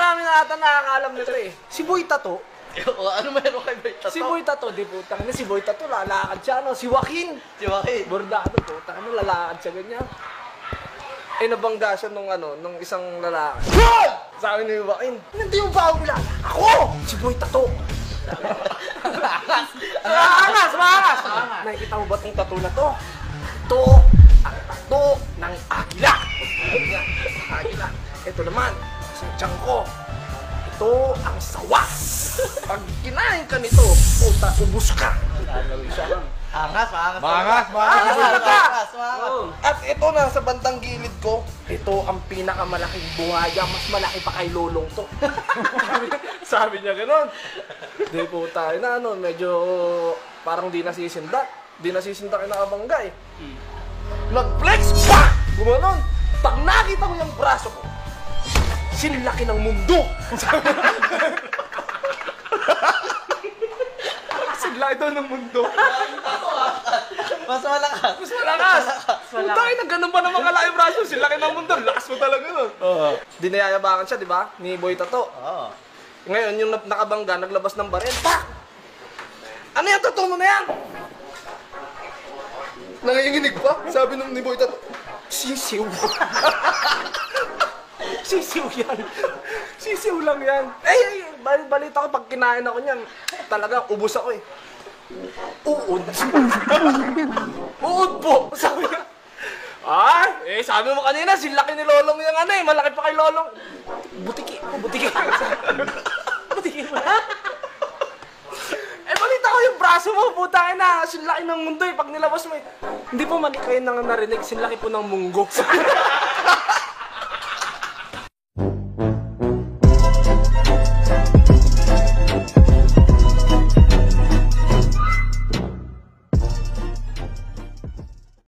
marami na ata nakakaalam nito eh. Si Boy Tato. Ano meron kay Boy Tato? Si Boy Tato, di putang na si Boy Tato, lalakad siya, no? Si Joaquin. Si Joaquin. Bordado, putang na, lalakad siya ganyan. Eh, nabangga siya nung isang lalaki. Sabi ni Joaquin, hindi yung bago nila. Ako! Si Boy Tato. Maangas! Nakikita mo ba itong tato na to? Ito ang tato ng agila. Agila. Ito naman, isang tiyan ko. Ito ang sawa. Pag kinain ka nito, puta, ubus ka. Angas. At ito na sa bandang gilid ko, ito ang pinakamalaking buhaya, mas malaki pa kay Lolong to. Sabi niya gano'n. Di po tayo na ano, medyo parang di nasisindak. Di nasisindak yung nakabangga eh. Nag-flex, pa! Gumanon. Pag nakita ko yung braso ko, sinlaki ng mundo. Sinlaki daw ng mundo. Mas malakas. Tayo na ganun pa naman kalaki braso, sinlaki ng mundo. Lakas mo talaga nun. Dinayayabangan siya, di ba? Ni Boy Tato. Ngayon, yung nakabangga, naglabas ng baril. Pak! Ano yung totoo mo na yan? Nanginginig pa? Sabi nung ni Boy Tato, sisiw. Sisiw yan. Sisiw lang yan. Balita ko pag kinain ako niyan, talaga ubus ako eh. Uod. Uod po. Sabi niya. Sabi mo kanina, silaki ni Lolong yung ano eh. Malaki pa kay Lolong. Butiki mo na. Balita ko yung braso mo, puta na. Silaki ng mundo eh. Pag nilabas mo eh. Hindi po mali kayo nang narinig, silaki po ng munggo.